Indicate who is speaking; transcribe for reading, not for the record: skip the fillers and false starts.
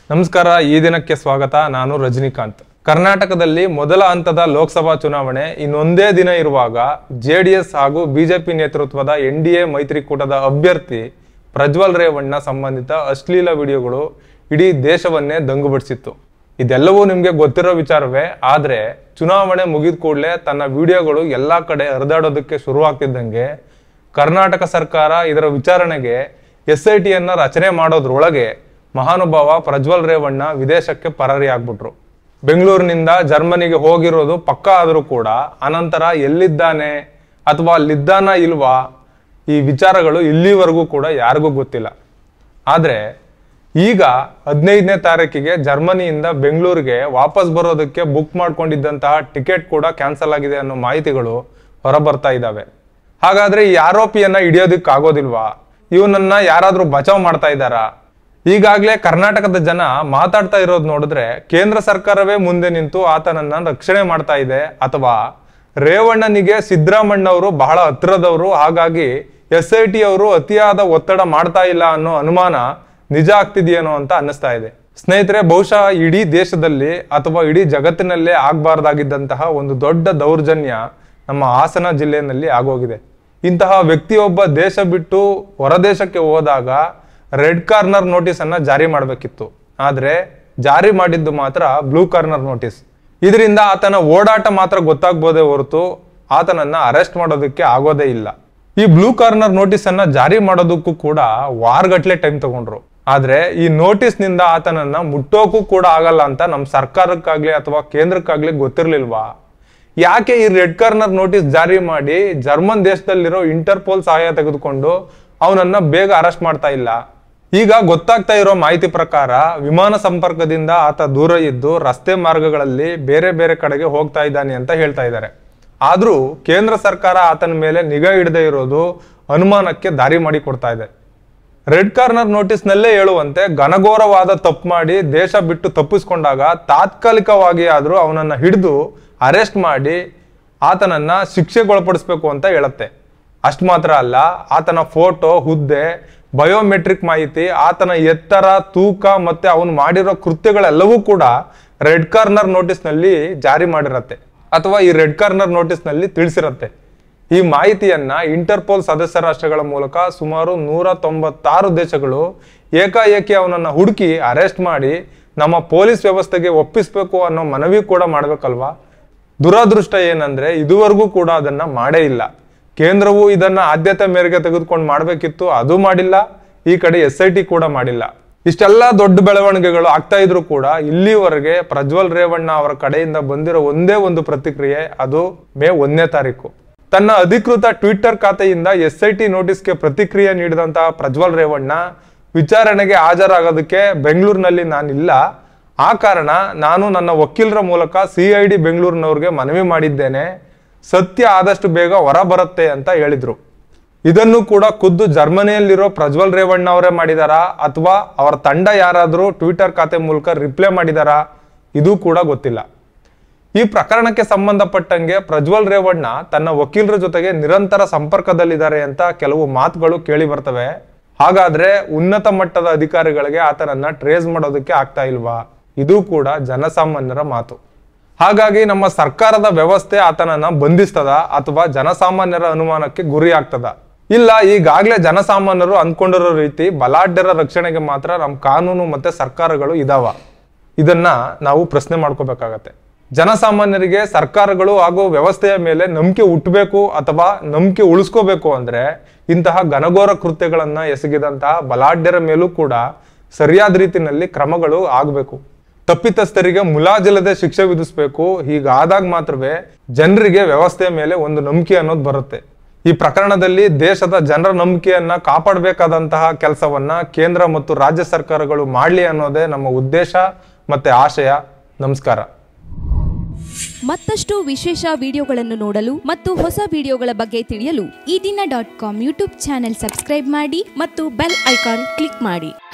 Speaker 1: ನಮಸ್ಕಾರ, ಈ ದಿನಕ್ಕೆ ಸ್ವಾಗತ. ನಾನು ರಜನಿಕಾಂತ್. ಕರ್ನಾಟಕದಲ್ಲಿ ಮೊದಲ ಹಂತದ ಲೋಕಸಭಾ ಚುನಾವಣೆ ಇನ್ನೊಂದೇ ದಿನ ಇರುವಾಗ ಜೆಡಿಎಸ್ ಹಾಗೂ ಬಿಜೆಪಿ ನೇತೃತ್ವದ ಎನ್ಡಿಎ ಮೈತ್ರಿಕೂಟದ ಅಭ್ಯರ್ಥಿ ಪ್ರಜ್ವಲ್ ರೇವಣ್ಣ ಸಂಬಂಧಿತ ಅಶ್ಲೀಲ ವಿಡಿಯೋಗಳು ಇಡೀ ದೇಶವನ್ನೇ ದಂಗುಬಡಿಸಿತ್ತು. ಇದೆಲ್ಲವೂ ನಿಮಗೆ ಗೊತ್ತಿರೋ ವಿಚಾರವೇ. ಆದರೆ ಚುನಾವಣೆ ಮುಗಿದ ಕೂಡಲೇ ತನ್ನ ವಿಡಿಯೋಗಳು ಎಲ್ಲ ಕಡೆ ಹರಿದಾಡೋದಕ್ಕೆ ಶುರುವಾಗ್ತಿದ್ದಂಗೆ ಕರ್ನಾಟಕ ಸರ್ಕಾರ ಇದರ ವಿಚಾರಣೆಗೆ SITಯನ್ನು ರಚನೆ ಮಾಡೋದ್ರೊಳಗೆ ಮಹಾನುಭಾವ ಪ್ರಜ್ವಲ್ ರೇವಣ್ಣ ವಿದೇಶಕ್ಕೆ ಪರಾರಿ ಆಗ್ಬಿಟ್ರು. ಬೆಂಗಳೂರಿನಿಂದ ಜರ್ಮನಿಗೆ ಹೋಗಿರೋದು ಪಕ್ಕ ಆದರೂ ಕೂಡ ಅನಂತರ ಎಲ್ಲಿದ್ದಾನೆ ಅಥವಾ ಅಲ್ಲಿದ್ದಾನ ಇಲ್ವಾ ಈ ವಿಚಾರಗಳು ಇಲ್ಲಿವರೆಗೂ ಕೂಡ ಯಾರಿಗೂ ಗೊತ್ತಿಲ್ಲ. ಆದರೆ ಈಗ 15ನೇ ತಾರೀಕಿಗೆ ಜರ್ಮನಿಯಿಂದ ಬೆಂಗಳೂರಿಗೆ ವಾಪಸ್ ಬರೋದಕ್ಕೆ ಬುಕ್ ಮಾಡ್ಕೊಂಡಿದ್ದಂತಹ ಟಿಕೆಟ್ ಕೂಡ ಕ್ಯಾನ್ಸಲ್ ಆಗಿದೆ ಅನ್ನೋ ಮಾಹಿತಿಗಳು ಹೊರಬರ್ತಾ ಇದ್ದಾವೆ. ಹಾಗಾದ್ರೆ ಈ ಆರೋಪಿಯನ್ನ ಹಿಡಿಯೋದಕ್ಕಾಗೋದಿಲ್ವಾ? ಇವನನ್ನ ಯಾರಾದ್ರೂ ಬಚಾವ್ ಮಾಡ್ತಾ ಇದ್ದಾರಾ? ಈಗಾಗಲೇ ಕರ್ನಾಟಕದ ಜನ ಮಾತಾಡ್ತಾ ಇರೋದು ನೋಡಿದ್ರೆ ಕೇಂದ್ರ ಸರ್ಕಾರವೇ ಮುಂದೆ ನಿಂತು ಆತನನ್ನ ರಕ್ಷಣೆ ಮಾಡ್ತಾ ಇದೆ, ಅಥವಾ ರೇವಣ್ಣನಿಗೆ ಸಿದ್ದರಾಮಣ್ಣವರು ಬಹಳ ಹತ್ತಿರದವರು, ಹಾಗಾಗಿ SIT ಅವರು ಅತಿಯಾದ ಒತ್ತಡ ಮಾಡ್ತಾ ಇಲ್ಲ ಅನ್ನೋ ಅನುಮಾನ ನಿಜ ಆಗ್ತಿದೆಯೇನೋ ಅಂತ ಅನ್ನಿಸ್ತಾ ಇದೆ. ಸ್ನೇಹಿತರೆ, ಬಹುಶಃ ಇಡೀ ದೇಶದಲ್ಲಿ ಅಥವಾ ಇಡೀ ಜಗತ್ತಿನಲ್ಲೇ ಆಗ್ಬಾರ್ದಾಗಿದ್ದಂತಹ ಒಂದು ದೊಡ್ಡ ದೌರ್ಜನ್ಯ ನಮ್ಮ ಹಾಸನ ಜಿಲ್ಲೆಯಲ್ಲಿ ಆಗೋಗಿದೆ. ಇಂತಹ ವ್ಯಕ್ತಿಯೊಬ್ಬ ದೇಶ ಬಿಟ್ಟು ಹೊರದೇಶಕ್ಕೆ ಹೋದಾಗ ರೆಡ್ ಕಾರ್ನರ್ ನೋಟಿಸ್ ಅನ್ನ ಜಾರಿ ಮಾಡಬೇಕಿತ್ತು. ಆದ್ರೆ ಜಾರಿ ಮಾಡಿದ್ದು ಮಾತ್ರ ಬ್ಲೂ ಕಾರ್ನರ್ ನೋಟಿಸ್. ಇದರಿಂದ ಆತನ ಓಡಾಟ ಮಾತ್ರ ಗೊತ್ತಾಗ್ಬೋದೇ ಹೊರತು ಆತನನ್ನ ಅರೆಸ್ಟ್ ಮಾಡೋದಕ್ಕೆ ಆಗೋದೇ ಇಲ್ಲ. ಈ ಬ್ಲೂ ಕಾರ್ನರ್ ನೋಟಿಸ್ ಅನ್ನ ಜಾರಿ ಮಾಡೋದಕ್ಕೂ ಕೂಡ ವಾರಗಟ್ಲೆ ಟೈಮ್ ತಗೊಂಡ್ರು. ಆದ್ರೆ ಈ ನೋಟಿಸ್ ನಿಂದ ಆತನನ್ನ ಮುಟ್ಟೋಕು ಕೂಡ ಆಗಲ್ಲ ಅಂತ ನಮ್ಮ ಸರ್ಕಾರಕ್ಕಾಗ್ಲಿ ಅಥವಾ ಕೇಂದ್ರಕ್ಕಾಗ್ಲಿ ಗೊತ್ತಿರ್ಲಿಲ್ವಾ? ಯಾಕೆ ಈ ರೆಡ್ ಕಾರ್ನರ್ ನೋಟಿಸ್ ಜಾರಿ ಮಾಡಿ ಜರ್ಮನ್ ದೇಶದಲ್ಲಿರೋ ಇಂಟರ್ಪೋಲ್ ಸಹಾಯ ತೆಗೆದುಕೊಂಡು ಅವನನ್ನ ಬೇಗ ಅರೆಸ್ಟ್ ಮಾಡ್ತಾ ಇಲ್ಲ? ಈಗ ಗೊತ್ತಾಗ್ತಾ ಇರೋ ಮಾಹಿತಿ ಪ್ರಕಾರ ವಿಮಾನ ಸಂಪರ್ಕದಿಂದ ಆತ ದೂರ ಇದ್ದು ರಸ್ತೆ ಮಾರ್ಗಗಳಲ್ಲಿ ಬೇರೆ ಬೇರೆ ಕಡೆಗೆ ಹೋಗ್ತಾ ಇದ್ದಾನೆ ಅಂತ ಹೇಳ್ತಾ ಇದ್ದಾರೆ. ಆದ್ರೂ ಕೇಂದ್ರ ಸರ್ಕಾರ ಆತನ ಮೇಲೆ ನಿಗಾ ಇಡದೇ ಇರೋದು ಅನುಮಾನಕ್ಕೆ ದಾರಿ ಮಾಡಿ ಕೊಡ್ತಾ ಇದೆ. ರೆಡ್ ಕಾರ್ನರ್ ನೋಟಿಸ್ ನಲ್ಲೇ ಹೇಳುವಂತೆ ಘನಘೋರವಾದ ತಪ್ಪು ಮಾಡಿ ದೇಶ ಬಿಟ್ಟು ತಪ್ಪಿಸ್ಕೊಂಡಾಗ ತಾತ್ಕಾಲಿಕವಾಗಿ ಆದ್ರೂ ಅವನನ್ನ ಹಿಡಿದು ಅರೆಸ್ಟ್ ಮಾಡಿ ಆತನನ್ನ ಶಿಕ್ಷೆಗೊಳಪಡಿಸ್ಬೇಕು ಅಂತ ಹೇಳುತ್ತೆ. ಅಷ್ಟು ಮಾತ್ರ ಅಲ್ಲ, ಆತನ ಫೋಟೋ, ಹುದ್ದೆ, ಬಯೋಮೆಟ್ರಿಕ್ ಮಾಹಿತಿ, ಆತನ ಎತ್ತರ, ತೂಕ ಮತ್ತೆ ಅವನು ಮಾಡಿರೋ ಕೃತ್ಯಗಳೆಲ್ಲವೂ ಕೂಡ ರೆಡ್ ಕಾರ್ನರ್ ನೋಟಿಸ್ ನಲ್ಲಿ ಜಾರಿ ಮಾಡಿರತ್ತೆ ಅಥವಾ ಈ ರೆಡ್ ಕಾರ್ನರ್ ನೋಟಿಸ್ ನಲ್ಲಿ ತಿಳಿಸಿರತ್ತೆ. ಈ ಮಾಹಿತಿಯನ್ನ ಇಂಟರ್ಪೋಲ್ ಸದಸ್ಯ ರಾಷ್ಟ್ರಗಳ ಮೂಲಕ ಸುಮಾರು 196 ದೇಶಗಳು ಏಕಾಏಕಿ ಅವನನ್ನ ಹುಡುಕಿ ಅರೆಸ್ಟ್ ಮಾಡಿ ನಮ್ಮ ಪೊಲೀಸ್ ವ್ಯವಸ್ಥೆಗೆ ಒಪ್ಪಿಸ್ಬೇಕು ಅನ್ನೋ ಮನವಿ ಕೂಡ ಮಾಡ್ಬೇಕಲ್ವಾ? ದುರಾದೃಷ್ಟ ಏನಂದ್ರೆ ಇದುವರೆಗೂ ಕೂಡ ಅದನ್ನ ಮಾಡೇ ಇಲ್ಲ. ಕೇಂದ್ರವು ಇದನ್ನ ಆದ್ಯತೆ ಮೇರೆಗೆ ತೆಗೆದುಕೊಂಡು ಮಾಡ್ಬೇಕಿತ್ತು, ಅದು ಮಾಡಿಲ್ಲ. ಈ ಕಡೆ SIT ಕೂಡ ಮಾಡಿಲ್ಲ. ಇಷ್ಟೆಲ್ಲ ದೊಡ್ಡ ಬೆಳವಣಿಗೆಗಳು ಆಗ್ತಾ ಇದ್ರು ಕೂಡ ಇಲ್ಲಿವರೆಗೆ ಪ್ರಜ್ವಲ್ ರೇವಣ್ಣ ಅವರ ಕಡೆಯಿಂದ ಬಂದಿರೋ ಒಂದೇ ಒಂದು ಪ್ರತಿಕ್ರಿಯೆ, ಅದು ಮೇ 1ನೇ ತಾರೀಕು. ತನ್ನ ಅಧಿಕೃತ ಟ್ವಿಟರ್ ಖಾತೆಯಿಂದ SIT ನೋಟಿಸ್ಗೆ ಪ್ರತಿಕ್ರಿಯೆ ನೀಡಿದಂತಹ ಪ್ರಜ್ವಲ್ ರೇವಣ್ಣ ವಿಚಾರಣೆಗೆ ಹಾಜರಾಗೋದಕ್ಕೆ ಬೆಂಗಳೂರಿನಲ್ಲಿ ನಾನಿಲ್ಲ, ಆ ಕಾರಣ ನಾನು ನನ್ನ ವಕೀಲರ ಮೂಲಕ CID ಬೆಂಗಳೂರಿನವ್ರಿಗೆ ಮನವಿ ಮಾಡಿದ್ದೇನೆ, ಸತ್ಯ ಆದಷ್ಟು ಬೇಗ ಹೊರ ಬರುತ್ತೆ ಅಂತ ಹೇಳಿದ್ರು. ಇದನ್ನು ಕೂಡ ಖುದ್ದು ಜರ್ಮನಿಯಲ್ಲಿರೋ ಪ್ರಜ್ವಲ್ ರೇವಣ್ಣ ಅವರೇ ಮಾಡಿದಾರಾ ಅಥವಾ ಅವರ ತಂಡ ಯಾರಾದರೂ ಟ್ವಿಟರ್ ಖಾತೆ ಮೂಲಕ ರಿಪ್ಲೈ ಮಾಡಿದಾರಾ? ಇದು ಕೂಡ ಗೊತ್ತಿಲ್ಲ. ಈ ಪ್ರಕರಣಕ್ಕೆ ಸಂಬಂಧಪಟ್ಟಂಗೆ ಪ್ರಜ್ವಲ್ ರೇವಣ್ಣ ತನ್ನ ವಕೀಲರ ಜೊತೆಗೆ ನಿರಂತರ ಸಂಪರ್ಕದಲ್ಲಿದ್ದಾರೆ ಅಂತ ಕೆಲವು ಮಾತುಗಳು ಕೇಳಿ ಬರ್ತವೆ. ಹಾಗಾದ್ರೆ ಉನ್ನತ ಮಟ್ಟದ ಅಧಿಕಾರಿಗಳಿಗೆ ಆತನನ್ನ ಟ್ರೇಸ್ ಮಾಡೋದಕ್ಕೆ ಆಗ್ತಾ ಇಲ್ವಾ? ಇದು ಕೂಡ ಜನಸಾಮಾನ್ಯರ ಮಾತು. ಹಾಗಾಗಿ ನಮ್ಮ ಸರ್ಕಾರದ ವ್ಯವಸ್ಥೆ ಆತನನ್ನ ಬಂಧಿಸ್ತದ ಅಥವಾ ಜನಸಾಮಾನ್ಯರ ಅನುಮಾನಕ್ಕೆ ಗುರಿ ಆಗ್ತದ? ಇಲ್ಲ, ಈಗಾಗಲೇ ಜನಸಾಮಾನ್ಯರು ಅಂದ್ಕೊಂಡಿರೋ ರೀತಿ ಬಲಾಢ್ಯರ ರಕ್ಷಣೆಗೆ ಮಾತ್ರ ನಮ್ಮ ಕಾನೂನು ಮತ್ತೆ ಸರ್ಕಾರಗಳು ಇದಾವ? ಇದನ್ನ ನಾವು ಪ್ರಶ್ನೆ ಮಾಡ್ಕೋಬೇಕಾಗತ್ತೆ. ಜನಸಾಮಾನ್ಯರಿಗೆ ಸರ್ಕಾರಗಳು ಹಾಗೂ ವ್ಯವಸ್ಥೆಯ ಮೇಲೆ ನಂಬಿಕೆ ಹುಟ್ಟಬೇಕು ಅಥವಾ ನಂಬಿಕೆ ಉಳಿಸ್ಕೋಬೇಕು ಅಂದ್ರೆ ಇಂತಹ ಘನಘೋರ ಕೃತ್ಯಗಳನ್ನ ಎಸಗಿದಂತಹ ಬಲಾಢ್ಯರ ಮೇಲೂ ಕೂಡ ಸರಿಯಾದ ರೀತಿಯಲ್ಲಿ ಕ್ರಮಗಳು ಆಗಬೇಕು. ತಪ್ಪಿತಸ್ಥರಿಗೆ ಮುಲಾಜಿಲ್ಲದೆ ಶಿಕ್ಷೆ ವಿಧಿಸಬೇಕು. ಹೀಗಾದಾಗ ಮಾತ್ರವೇ ಜನರಿಗೆ ವ್ಯವಸ್ಥೆಯ ಮೇಲೆ ಒಂದು ನಂಬಿಕೆ ಅನ್ನೋದು ಬರುತ್ತೆ. ಈ ಪ್ರಕರಣದಲ್ಲಿ ದೇಶದ ಜನರ ನಂಬಿಕೆಯನ್ನ ಕಾಪಾಡಬೇಕಾದಂತಹ ಕೆಲಸವನ್ನ ಕೇಂದ್ರ ಮತ್ತು ರಾಜ್ಯ ಸರ್ಕಾರಗಳು ಮಾಡಲಿ ಅನ್ನೋದೇ ನಮ್ಮ ಉದ್ದೇಶ ಮತ್ತೆ ಆಶಯ. ನಮಸ್ಕಾರ.
Speaker 2: ಮತ್ತಷ್ಟು ವಿಶೇಷ ವಿಡಿಯೋಗಳನ್ನು ನೋಡಲು ಮತ್ತು ಹೊಸ ವಿಡಿಯೋಗಳ ಬಗ್ಗೆ ತಿಳಿಯಲು
Speaker 3: eedina.com ಯೂಟ್ಯೂಬ್ ಚಾನೆಲ್ ಸಬ್ಸ್ಕ್ರೈಬ್ ಮಾಡಿ ಮತ್ತು ಬೆಲ್ ಐಕಾನ್ ಕ್ಲಿಕ್ ಮಾಡಿ.